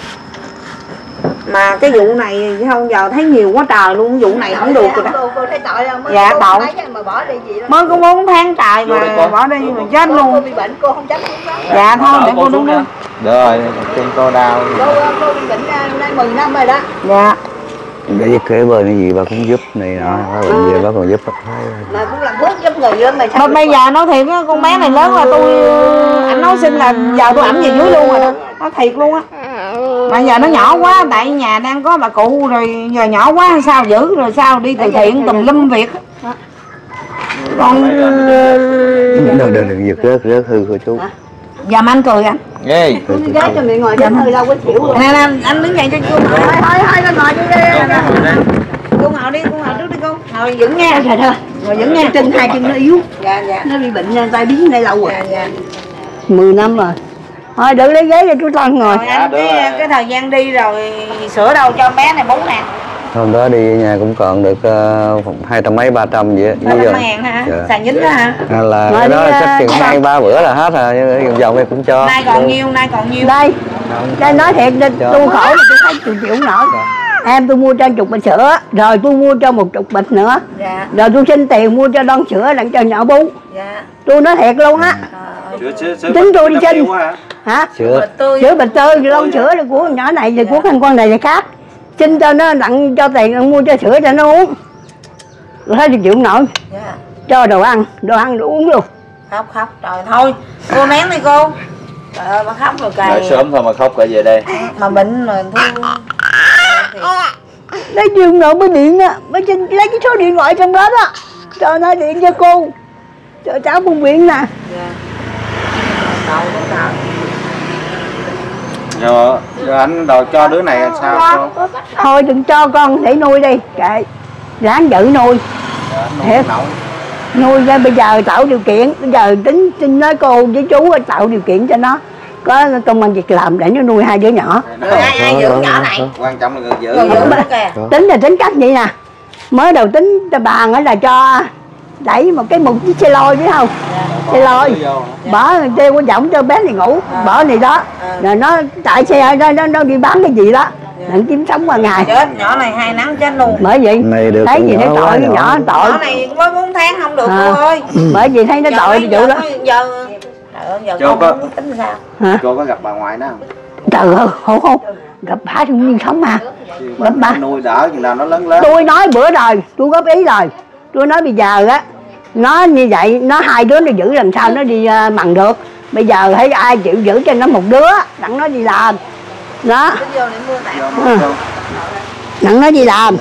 Mà cái vụ này không giờ thấy nhiều quá trời luôn, vụ này không được rồi đó. Dạ tội. Mới có bốn tháng trời mà bỏ đi mà chết luôn. Dạ thôi để cô đứng đi. Được rồi, chân cô đau. Cô, cô bị bệnh nay mười năm rồi đó. Dạ. Để với kế bên cái gì bà cũng giúp này nọ, bà bệnh gì bà còn giúp. Là cũng làm thuốc giúp người lớn mày. Mà bây giờ nói thiệt á, con bé này lớn là tôi, anh nói xin là giờ tôi ẩm về dưới luôn rồi đó. Nói thiệt luôn á. Mà giờ nó nhỏ quá, tại nhà đang có bà cụ rồi, giờ nhỏ quá sao giữ rồi sao đi từ thiện tùm lum việc. Con đừng đừng đừng giật rớt rớt hư của chú. Giờ mà anh cười anh. Ghê. Gái cho miệng ngồi chết hơi đâu có chịu rồi. Nè nè, anh đứng dậy cho chú. Thôi thôi thôi nó ngồi đi đi. Cô ngồi đi, cô ngồi trước đi cô. Ngồi vững nha. Trời ơi. Ngồi vững nha, chân hai chân nó yếu. Dạ dạ. Nó bị bệnh tay biến đây lâu rồi. Dạ dạ. mười năm rồi. Thôi đừng lấy ghế cho chú Tân ngồi. Rồi anh cái, cái thời gian đi rồi sửa đâu cho bé này bú nè. Hôm đó đi nhà cũng còn được uh, hai trăm mấy ba trăm vậy. Ba trăm ngàn hả? Dạ. Xài nhính đó hả? À, là cái đó chắc chừng hai ba bữa là hết rồi, vòng vòng em cũng cho. Nay còn nhiêu, nay còn nhiêu? Đây. Đây nói thiệt tôi khổ là tôi thấy tôi chịu nổi. Em tôi mua cho chục bịch sữa, rồi tôi mua cho một chục bịch nữa. Dạ. Rồi tôi xin tiền mua cho lon sữa đặng cho nhỏ bú. Dạ. Tôi nói thiệt luôn á. Tính tôi đi xin. Hả? Sữa. Sữa bịch tươi, lon sữa là của nhỏ này thì của thằng con này thì khác. Xin cho nó đặng cho tiền mua cho sữa cho nó uống. Tôi thấy tôi chịu nổi. Dạ. Cho đồ ăn, đồ ăn đồ uống luôn. Khóc khóc trời thôi. Cô nén đi cô. Trời ơi bà khóc rồi cày. Đợi sớm thôi mà khóc cả về đây. Mà bệnh mà thương. Lấy trường nợ mới điện á, mới xin lấy cái số điện thoại trong đó đó. Cho nó điện cho cô. Cho cháu Phong Nguyễn nè. Dạ. Trời ơi. Rồi, rồi anh đòi cho đứa này là sao cô? Thôi đừng cho con để nuôi đi, kệ. Ráng giữ nuôi. Thiệt. Nuôi ra bây giờ tạo điều kiện, bây giờ tính xin nói cô với chú tạo điều kiện cho nó có công ăn việc làm để nó nuôi hai đứa nhỏ. Rồi ai ai giữ nhỏ này? Quan trọng là người giữ. Người giữ nó kìa. Tính là tính cách vậy nè. Mới đầu tính cho bàn là cho đẩy một cái một chiếc xe lôi biết không? Xe lôi. Bỏ treo cái giọng cho bé này ngủ, bỏ này đó. Rồi nó chạy xe nó nó, nó đi bán cái gì đó. Đặng kiếm sống qua ngày. Chết, nhỏ này hai nắng chết luôn. Bởi vậy thấy gì nó tội nhỏ, nhỏ tội. Nhỏ này mới bốn tháng không được à. Cô ơi. Bởi vì thấy nó tội vụ đó. Giờ trời ơi giờ cô con không tính sao? Hả? Cô có gặp bà ngoại đó không? Trời ơi, không không. Gặp bà trong nhiên sống mà. Gặp bà. Nuôi đỡ chừng nào nó lớn lớn. Tôi nói bữa rồi, tôi góp ý rồi. Tôi nói bây giờ á, nó như vậy, nó hai đứa nó giữ làm sao nó đi uh, mần được. Bây giờ thấy ai chịu giữ cho nó một đứa, đặng nó đi làm. Đó. Ừ. Đặng nó đi làm.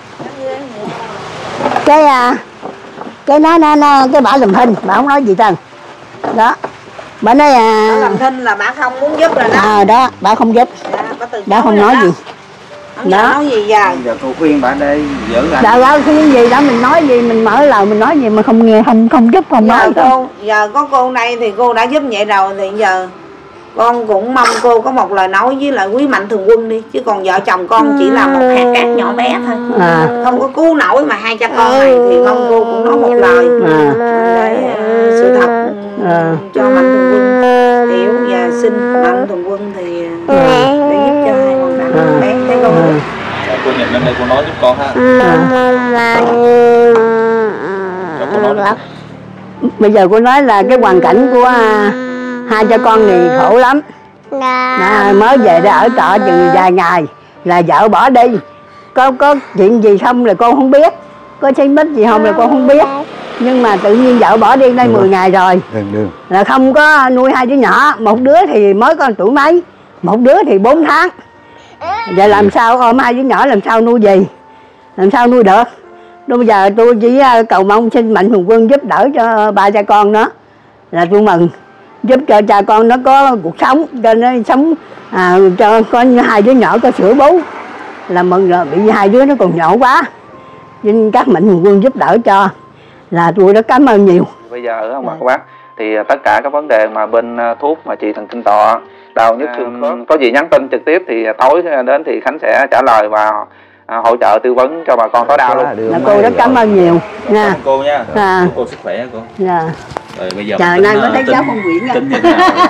Cái uh, cái nó nó nó cái bà làm thinh, bà không nói gì trơn. Đó. Bà nói à. Bà làm thinh là bà không muốn giúp rồi đó. À đó, bà không giúp. Dạ, bà, bà không nói đó. Gì. Không đó. Nói gì giờ? Giờ cô khuyên bà đây giữ lại. Dạ đó, khuyên gì đó mình nói gì mình mở lời mình nói gì mà không nghe không không giúp không giờ nói cô, giờ có cô đây thì cô đã giúp vậy rồi thì giờ con cũng mong cô có một lời nói với lại quý Mạnh Thường Quân đi, chứ còn vợ chồng con chỉ là một hạt cát nhỏ bé thôi, à. không có cứu nổi mà hai cha con này, thì mong cô cũng nói một lời à. để uh, sự thật à. cho Mạnh Thường Quân hiểu, và xin Mạnh Thường Quân thì uh, để giúp cho hai con bạn à. bé thấy con à. Cô nhìn lên đây cô nói giúp con ha. À. Cho cô nói đi. Bây giờ cô nói là cái hoàn cảnh của uh, hai cha con này khổ lắm. À, mới về đã ở trọ chừng vài ngày là vợ bỏ đi, có có chuyện gì không là con không biết, có xích mích gì không là con không biết, nhưng mà tự nhiên vợ bỏ đi đây mười ngày rồi là không có nuôi hai đứa nhỏ, một đứa thì mới có tuổi mấy, một đứa thì bốn tháng. Vậy làm sao ôm hai đứa nhỏ, làm sao nuôi gì, làm sao nuôi được. Bây giờ tôi chỉ cầu mong xin Mạnh Thường Quân giúp đỡ cho ba cha con đó là tôi mừng, giúp cho cha con nó có cuộc sống, cho nó sống à, cho có hai đứa nhỏ có sữa bú là mừng rồi, bị hai đứa nó còn nhỏ quá, nên các Mạnh Thường Quân giúp đỡ cho là tôi rất cảm ơn nhiều. Bây giờ không các bác thì tất cả các vấn đề mà bên thuốc mà chị thần kinh tọa đau nhức xương khớp có gì nhắn tin trực tiếp thì tối đến thì Khánh sẽ trả lời và à, hỗ trợ tư vấn cho bà con tối đa luôn. Là cô rất cảm ơn nhiều nha. Cảm ơn cô nha. À. Chúc cô sức khỏe cô. Dạ. Rồi bây giờ trời nay có thấy cháu Phong Nguyễn tính như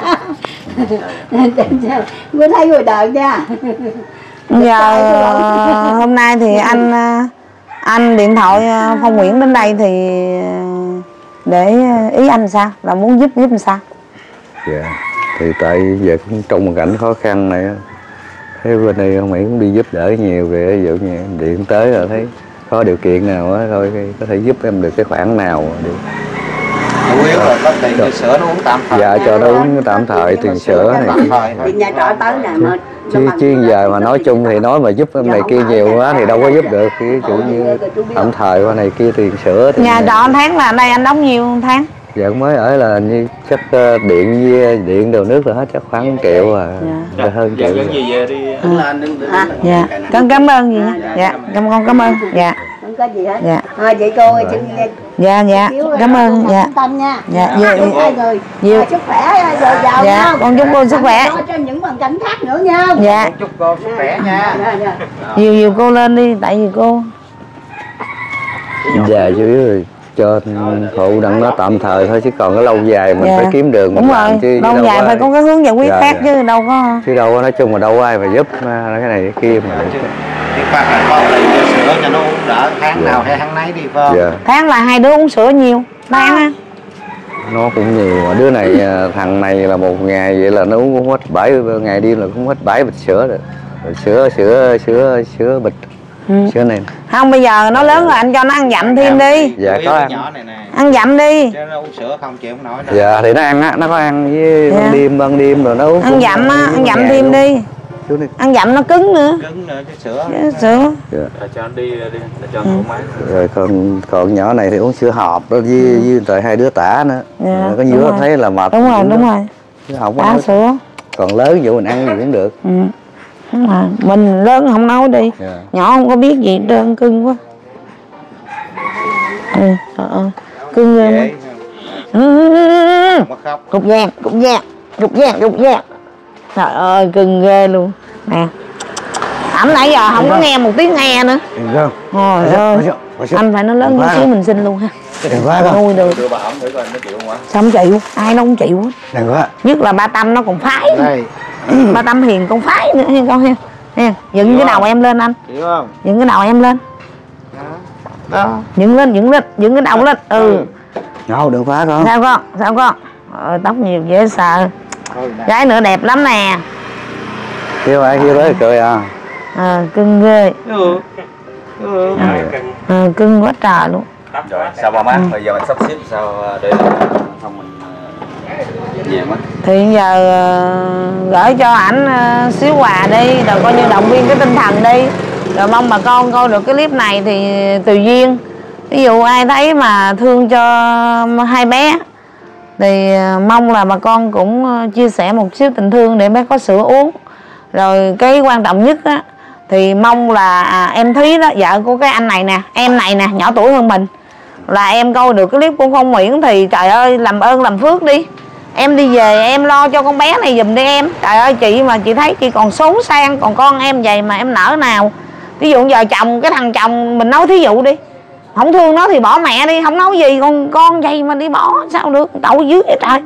thế nào? Mới thấy rồi đời nha. Giờ hôm nay thì anh anh điện thoại Phong Nguyễn đến đây thì để ý anh sao, là muốn giúp giúp làm sao? Dạ thì tại giờ cũng trong một cảnh khó khăn này, thấy bên đây ông Mỹ cũng đi giúp đỡ nhiều về, ví dụ như điện tới là thấy có điều kiện nào đó thôi có thể giúp em được cái khoản nào được. Chủ yếu là có tiền cho sữa nó uống tạm thời. Dạ cho nó uống tạm thời tiền sữa này. Tiền nhà trọ tới nè mà chứ chứ giờ mà nói chung thì nói mà giúp em này kia nhiều quá thì đâu có giúp được, cái chủ như tạm thời qua này kia tiền sữa thì nhà trọ tháng là đây anh đóng nhiều tháng? Dạ mới ở là như chắc điện với điện đồ nước là hết chắc khoảng triệu à, dạ. hơn triệu. Dạ gì về đi. À. Dạ con cảm ơn gì nha. Dạ cảm con cảm ơn. Dạ không có gì hết. Dạ à, vậy cô ơi xin dạ dạ cảm ơn. Dạ tâm nha. Dạ dạ hai người nhiều sức khỏe rồi giàu. Dạ con chúc cô sức khỏe cho những hoàn cảnh khác nữa nha. Dạ chúc cô sức khỏe nha. nhiều nhiều cô lên đi, tại vì cô dạ chủ yếu rồi cho phụ đặng nó tạm thời thôi, chứ còn cái lâu dài mình dạ. phải kiếm đường đúng mình rồi làm chứ lâu dài phải có cái hướng giải quyết dạ, khác dạ. chứ đâu có chứ đâu có nói chung mà đâu có ai mà giúp cái này cái kia mà cái phát là con tiền cho sữa cho nó uống đỡ tháng dạ. nào hay tháng nấy đi phải không? Dạ. Tháng là hai đứa uống sữa nhiều tháng á. Nó cũng nhiều mà đứa này thằng này là một ngày vậy là nó uống cũng hết bảy ngày đi là cũng hết bảy bịch sữa rồi. Rồi sữa sữa sữa sữa bịch ừ. sữa này không bây giờ nó lớn rồi anh cho nó ăn dặm thêm đi. Dạ có ăn. Nhỏ này nè. Ăn dặm đi chứ nó uống sữa không chịu không nổi đâu. Dạ thì nó ăn á, nó có ăn với dạ. ban đêm ban đêm rồi nó uống ăn dặm á, ăn dặm thêm đi. Ăn dặm nó cứng nữa. Cứng nữa chứ sữa. Chứ sữa. Dạ. Rồi cho anh đi đi để cho anh thoải mái. Rồi còn còn nhỏ này thì uống sữa hộp đó với ừ. với rồi hai đứa tả nữa. Dạ, có nhiều thấy là mệt. Đúng rồi, đúng rồi. Chứ không có sữa. Còn lớn vậy mình ăn gì cũng được. Ừ. Đúng rồi. Mình lớn không nói đi. Yeah. Nhỏ không có biết gì trơn cưng quá. Ừ, trời ơi. Cưng ghê. Cục vàng, cục vàng, cục vàng, cục vàng. Trời ơi, cưng ghê luôn. Nè. Ẩm nãy giờ không có nghe một tiếng nghe nữa. Trời ơi. Anh phải nói lớn chút xíu mình xin luôn ha. Nuôi được. Đưa bà ẩm thử coi nó chịu không ạ? Sao không chịu? Ai nó không chịu hết. Nhất là ba Tâm nó còn phái. Ba Tâm hiền con phái nữa hen con hen. Hen, dựng cái đầu em lên anh. Chịu không? Dựng cái đầu em lên. Đó. Dựng lên, dựng lên, dựng cái đầu lên. Ừ. Đâu đừng phá con. Sao con? Sao con? Ờ, tóc nhiều dễ sợ. Gái nữa đẹp lắm nè. Kêu ai kêu tới cười à. Ờ, cưng ghê. Ừ. Ừ. Ờ, cưng quá trời luôn. Rồi, sao ba má? Ừ. Bây giờ mình sắp xếp sao để không mình về mất. Thì giờ uh, gửi cho ảnh uh, xíu quà đi, rồi coi như động viên cái tinh thần đi. Rồi mong bà con coi được cái clip này thì tùy duyên. Ví dụ ai thấy mà thương cho hai bé thì mong là bà con cũng chia sẻ một xíu tình thương để bé có sữa uống. Rồi cái quan trọng nhất á thì mong là à, em Thúy đó, vợ của cái anh này nè, em này nè, nhỏ tuổi hơn mình, là em coi được cái clip của Phong Nguyễn thì trời ơi làm ơn làm phước đi. em đi về em lo cho con bé này giùm đi em. Trời ơi chị, mà chị thấy chị còn xốn sang, còn con em vậy mà em nỡ nào. Ví dụ giờ chồng, cái thằng chồng mình nói thí dụ đi, không thương nó thì bỏ mẹ đi, không nói gì, còn con vậy mà đi bỏ sao được, đậu dưới vậy trời.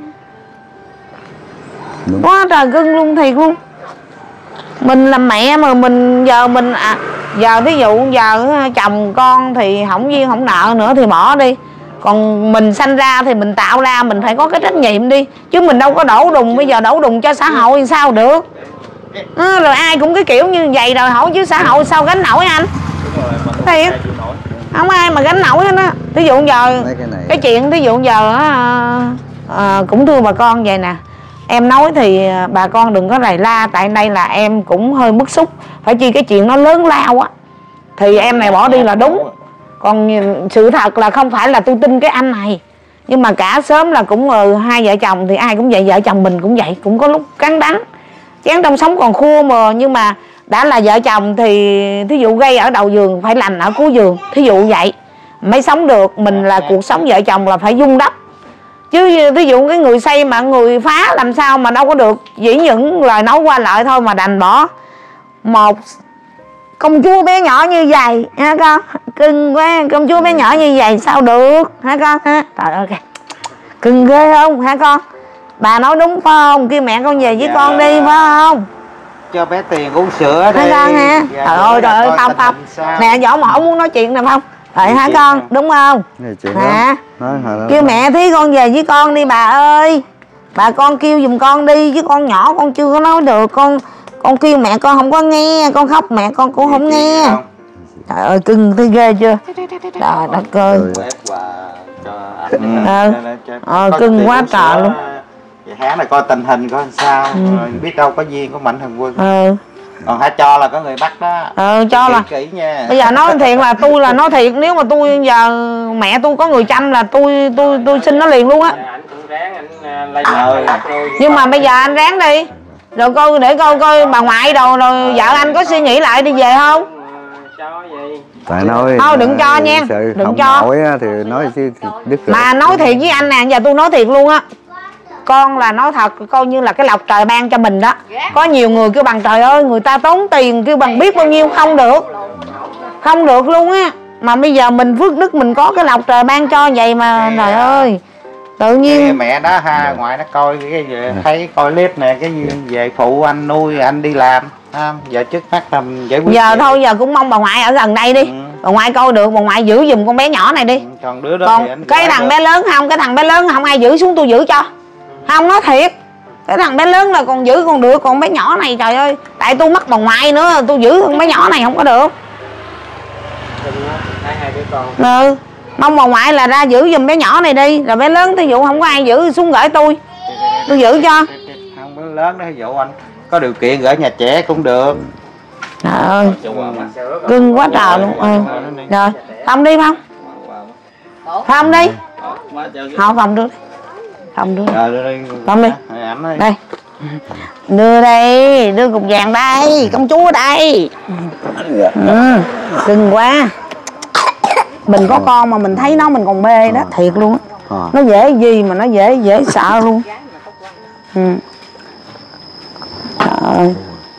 Đúng. Quá trời cưng luôn, thiệt luôn. Mình làm mẹ mà mình giờ mình à, giờ thí dụ giờ chồng con thì không duyên không nợ nữa thì bỏ đi. Còn mình sanh ra thì mình tạo ra, mình phải có cái trách nhiệm đi. Chứ mình đâu có đổ đùng, bây giờ đổ đùng cho xã hội thì sao được. À, rồi ai cũng cái kiểu như vậy rồi hỏi chứ xã hội sao gánh nổi anh. Thiệt, không ai mà gánh nổi hết á. Thí dụ giờ cái, cái chuyện thí dụ giờ à, à, cũng thưa bà con vậy nè. Em nói thì bà con đừng có rầy la, tại đây là em cũng hơi bức xúc. Phải chi cái chuyện nó lớn lao á thì em này bỏ đi là đúng. Còn sự thật là không phải là tôi tin cái anh này, nhưng mà cả sớm là cũng ừ, hai vợ chồng thì ai cũng vậy, vợ chồng mình cũng vậy, cũng có lúc cắn đắng. Chén trong sống còn khua mà, nhưng mà đã là vợ chồng thì thí dụ gây ở đầu giường phải lành ở cuối giường, thí dụ vậy mới sống được. Mình là cuộc sống vợ chồng là phải vun đắp. Chứ thí dụ cái người xây mà người phá làm sao mà đâu có được. Chỉ những lời nói qua lại thôi mà đành bỏ. Một công chúa bé nhỏ như vậy ha con, cưng quá, công chúa bé nhỏ như vậy sao được hả con ha. Trời ơi kìa, cưng ghê không hả con. Bà nói đúng phải không, kêu mẹ con về với dạ, con đi phải không, cho bé tiền uống sữa đi hả con ha. Dạ, trời ơi trời ơi không không nè, võ mổ muốn nói chuyện nè không vậy hả con, đúng không hả. Kêu mẹ thí con về với con đi bà ơi, bà con kêu giùm con đi, chứ con nhỏ con chưa có nói được. Con con kêu mẹ con không có nghe, con khóc mẹ con cũng không nghe. Trời ơi cưng thấy ghê chưa. Trời đất ơi. Ờ, ờ cưng quá trời luôn. Hãng là coi tình hình coi sao, ừ. Rồi biết đâu có duyên có Mạnh Thường Quân. Ừ. Còn hả cho là có người bắt đó. Ừ cho kỹ, là kỹ nha. Bây giờ nói thiệt là tôi là nói thiệt, nếu mà tôi giờ mẹ tôi có người chăm là tôi tôi tôi xin nó liền luôn á. Ừ. Nhưng mà bây giờ anh ráng đi. Rồi coi để coi coi bà ngoại đâu rồi vợ anh có suy nghĩ lại đi về không? Tại nói thôi đừng cho nha, đừng cho. Nổi thì nói chứ đứt rồi. Mà nói thiệt với anh nè, giờ tôi nói thiệt luôn á. Con là nói thật, coi như là cái lộc trời ban cho mình đó. Có nhiều người kêu bằng trời ơi, người ta tốn tiền kêu bằng biết bao nhiêu, không được. Không được luôn á. Mà bây giờ mình phước đức mình có cái lộc trời ban cho vậy mà trời ơi. Tự nhiên cái mẹ đó ha, ngoại nó coi cái gì, thấy coi clip nè, cái gì về phụ anh nuôi anh đi làm ha. Giờ trước mắt làm giải quyết giờ vậy. Thôi giờ cũng mong bà ngoại ở gần đây đi. Ừ. Bà ngoại coi được, bà ngoại giữ giùm con bé nhỏ này đi. Ừ, còn đứa đó còn thì anh cái thằng được. Bé lớn không, cái thằng bé lớn không ai giữ xuống tôi giữ cho. Không nói thiệt, cái thằng bé lớn là còn giữ còn được, còn bé nhỏ này trời ơi, tại tôi mắc bà ngoại nữa, tôi giữ con bé nhỏ này không có được. Ừ, mong bà ngoại là ra giữ giùm bé nhỏ này đi, rồi bé lớn thí dụ không có ai giữ xuống gửi tôi, tôi giữ cho. Không bé lớn đó, ví dụ anh có điều kiện gửi nhà trẻ cũng được. Trời ơi, cưng quá trời luôn. Ừ. Rồi, Phong đi Phong. Phong đi. Không, Phong đưa đi. Phong đưa. Phong đi. Đây. Đưa đây, đưa cục vàng đây, công chúa đây. Ừ, cưng quá. Mình có con mà mình thấy nó mình còn mê đó, thiệt luôn á. Nó dễ gì mà nó dễ dễ sợ luôn. Ừ. Trời ơi.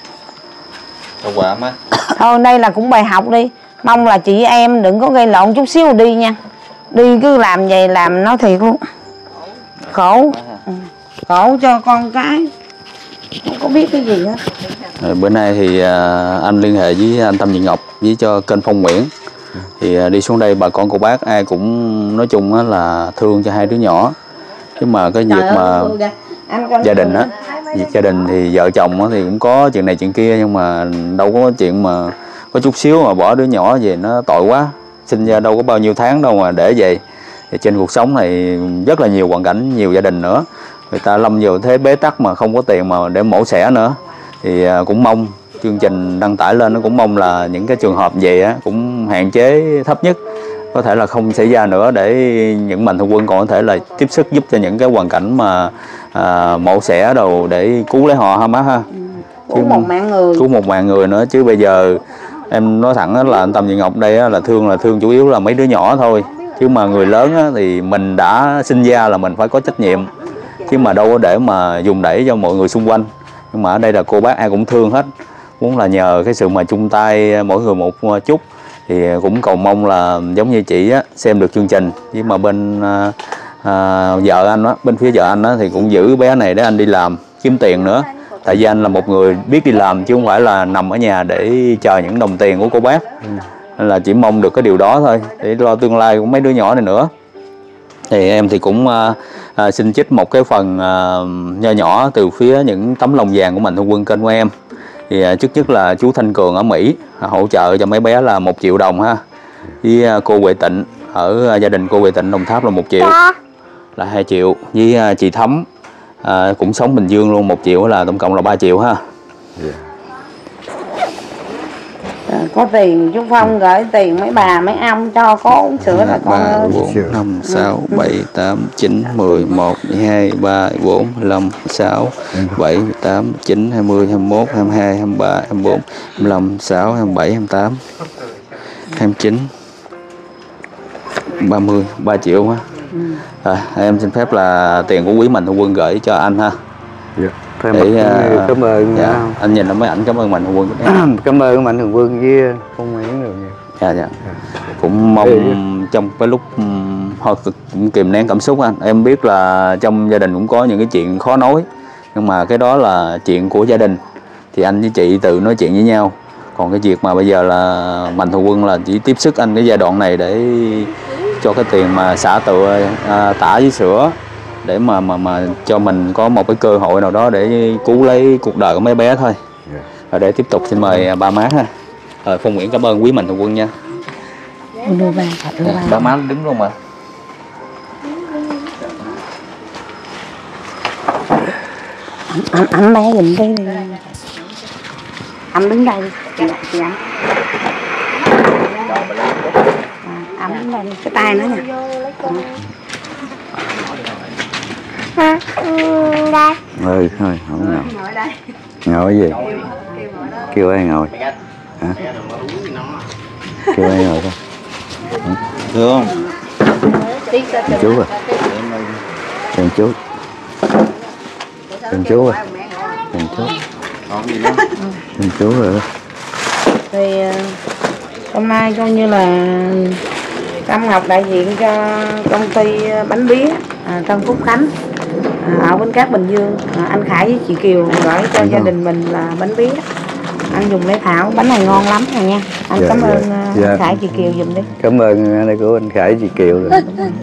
Thôi đây là cũng bài học đi. Mong là chị em đừng có gây lộn chút xíu đi nha. Đi cứ làm vậy làm nó thiệt luôn. Khổ. Ừ. Khổ cho con cái. Không có biết cái gì hết. Rồi, bữa nay thì uh, anh liên hệ với anh Tâm Diện Ngọc với cho kênh Phong Nguyễn. Thì uh, đi xuống đây bà con cô bác ai cũng nói chung là thương cho hai đứa nhỏ. Chứ mà cái việc mà gia đình á, việc gia đình thì vợ chồng thì cũng có chuyện này chuyện kia, nhưng mà đâu có chuyện mà có chút xíu mà bỏ đứa nhỏ về nó tội quá. Sinh ra đâu có bao nhiêu tháng đâu mà để vậy. Thì trên cuộc sống này rất là nhiều hoàn cảnh, nhiều gia đình nữa người ta lâm vào thế bế tắc mà không có tiền mà để mổ xẻ nữa. Thì cũng mong chương trình đăng tải lên, nó cũng mong là những cái trường hợp vậy á cũng hạn chế thấp nhất, có thể là không xảy ra nữa, để những Mạnh Thường Quân còn có thể là tiếp sức giúp cho những cái hoàn cảnh mà à, mổ xẻ đồ để cứu lấy họ ha má ha. Ừ. Cứu một mạng người. Cứu một mạng người nữa, chứ bây giờ em nói thẳng là anh Tâm Diện Ngọc đây là thương là thương chủ yếu là mấy đứa nhỏ thôi, chứ mà người lớn thì mình đã sinh ra là mình phải có trách nhiệm chứ mà đâu có để mà dùng đẩy cho mọi người xung quanh. Nhưng mà ở đây là cô bác ai cũng thương hết, muốn là nhờ cái sự mà chung tay mỗi người một chút. Thì cũng cầu mong là giống như chị á, xem được chương trình, với mà bên à, à, vợ anh á, bên phía vợ anh á thì cũng giữ bé này để anh đi làm kiếm tiền nữa. Tại vì anh là một người biết đi làm chứ không phải là nằm ở nhà để chờ những đồng tiền của cô bác. Nên là chỉ mong được cái điều đó thôi để lo tương lai của mấy đứa nhỏ này nữa. Thì em thì cũng à, à, xin trích một cái phần à, nho nhỏ từ phía những tấm lòng vàng của Mạnh Thường Quân kênh của em. Thì à, trước nhất là chú Thanh Cường ở Mỹ à, hỗ trợ cho mấy bé là một triệu đồng ha. Với à, cô Huệ Tịnh ở à, gia đình cô Huệ Tịnh Đồng Tháp là một triệu, là hai triệu. Với à, chị Thắm à, cũng sống Bình Dương luôn, một triệu là tổng cộng là ba triệu ha. Yeah. Có tiền chú Phong gửi tiền mấy bà mấy ông cho có uống sữa là con ơi. bốn, năm, sáu, bảy, tám, chín, mười, một, mười hai, ba, bốn, năm, sáu, bảy, tám, chín, hai mươi, hai mươi mốt, hai mươi hai, hai mươi ba, hai mươi bốn, hai mươi lăm, hai mươi sáu, hai mươi bảy, hai mươi tám, hai mươi chín, ba mươi, ba triệu ha. Rồi, em xin phép là tiền của quý Mạnh Thường Quân gửi cho anh ha. Yeah. Để, uh, cảm ơn. Dạ, anh nhìn nó mấy ảnh cảm ơn Mạnh Thường Quân. Cảm ơn Mạnh Thường Quân với Phong Nguyễn rồi. Dạ dạ. Cũng mong trong cái lúc thôi cũng kìm nén cảm xúc anh. Em biết là trong gia đình cũng có những cái chuyện khó nói, nhưng mà cái đó là chuyện của gia đình thì anh với chị tự nói chuyện với nhau. Còn cái việc mà bây giờ là Mạnh Thường Quân là chỉ tiếp sức anh cái giai đoạn này để cho cái tiền mà xả tựa à, tả với sữa để mà mà mà cho mình có một cái cơ hội nào đó để cứu lấy cuộc đời của mấy bé thôi. Và để tiếp tục xin mời ba má ha. Rồi Phong Nguyễn cảm ơn quý Mạnh Thường Quân nha. Đưa ba, đưa ba. Ba má đứng luôn mà. Anh anh bé nhìn đi đi. Anh đứng đây đi. Dạ, chị anh. À, anh đứng đây đi. Cái tay nữa nè. Đây. Ơi thôi không ngồi. Ngồi cái gì? Kêu ai ngồi. Hả? Kêu ai ngồi thôi. Được không? Chú à. Chào chú. Chào chú à. Chào chú. Còn gì nữa? Chào chú rồi. Thì hôm nay coi như là Tâm Ngọc đại diện cho công ty bánh bía à, Tân Phúc Khánh à, ở Bến Cát Bình Dương. À, anh Khải với chị Kiều gửi cho gia đình mình là bánh bía. Anh dùng lấy thảo, bánh này ngon lắm rồi nha. Anh dạ, cảm dạ, ơn dạ. anh Khải chị Kiều dùng đi. Cảm ơn anh của anh Khải chị Kiều rồi.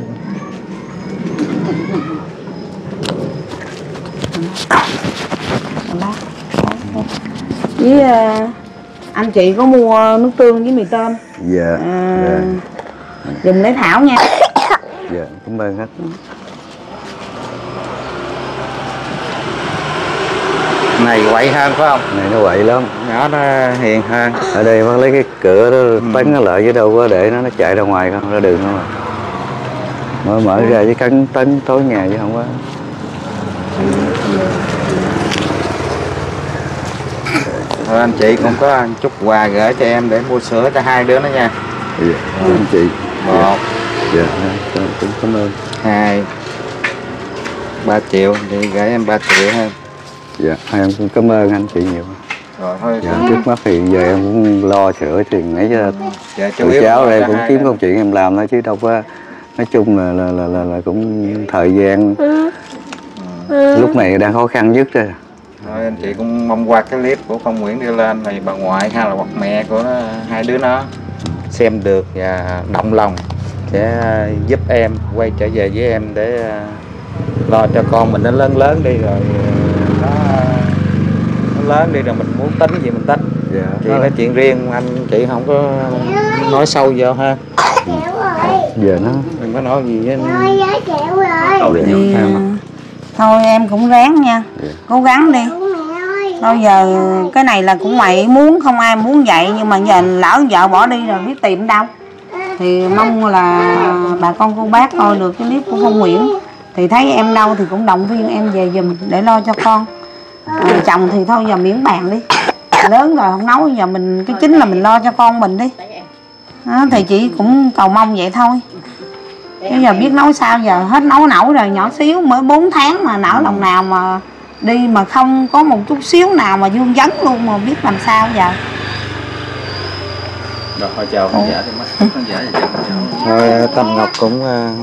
Với uh, anh chị có mua nước tương với mì tôm. Dạ. À, dạ. dùng lấy thảo nha. Dạ, cảm ơn hết. Này quậy hơn phải không? Này nó quậy lắm. Nhỏ nó hiền hơn. Ở đây bác lấy cái cửa đó ừ. Bắn nó lại chứ đâu có để nó nó chạy ra ngoài không, ra đường không à. Mở mở ra chứ cắn tấn tối nhà chứ không có. Thôi anh chị cũng có chút quà gửi cho em để mua sữa cho hai đứa nữa nha. Dạ, anh chị. Một. Dạ, cũng cảm ơn. Hai. Ba triệu, thì gửi em ba triệu ha. Dạ, em cũng cảm ơn anh chị nhiều. Rồi thôi. Dạ, trước mắt thì giờ em cũng lo sữa tiền nãy cho dạ, tụi cháu đây cũng kiếm công chuyện em làm thôi chứ đâu có. Nói chung là là là là, là cũng thời gian ừ. Ừ. lúc này đang khó khăn nhất rồi. Thôi anh chị cũng mong qua cái clip của Phong Nguyễn đưa lên này bà ngoại hay là hoặc mẹ của nó, hai đứa nó xem được và động lòng sẽ giúp em quay trở về với em để lo cho con mình nó lớn lớn đi rồi nó, nó lớn đi rồi mình muốn tính gì mình tính. Dạ. Chị nói chuyện riêng anh chị không có nói sâu vô ha. Giờ nó đừng có nói gì với thì, thôi em cũng ráng nha. Yeah. Cố gắng đi. Bây giờ cái này là cũng mày muốn, không ai muốn vậy, nhưng mà giờ lỡ vợ bỏ đi rồi biết tìm đâu. Thì mong là bà con cô bác coi được cái clip của Phong Nguyễn thì thấy em đâu thì cũng động viên em về giùm để lo cho con. À, chồng thì thôi giờ miễn bàn đi, lớn rồi không nấu, giờ mình cái chính là mình lo cho con mình đi. Đó, thì chị cũng cầu mong vậy thôi. Bây giờ biết nấu sao giờ, hết nấu nổi rồi, nhỏ xíu mới bốn tháng mà nở lòng nào mà đi mà không có một chút xíu nào mà vương vấn luôn mà biết làm sao giờ. Rồi thôi chào khán giả thì mắt khán giả thì chào. Rồi Tâm Ngọc cũng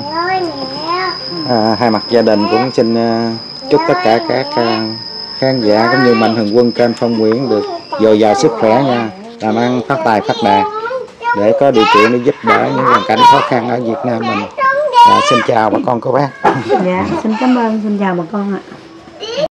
à, hai mặt gia đình cũng xin à, chúc tất cả các à, khán giả cũng như Mạnh Thường Quân kênh Phong Nguyễn được dồi dào sức khỏe nha, làm ăn phát tài phát đạt để có điều kiện để giúp đỡ những hoàn cảnh khó khăn ở Việt Nam mình. À, xin chào bà con cô bác. Dạ, xin cảm ơn, xin chào bà con ạ.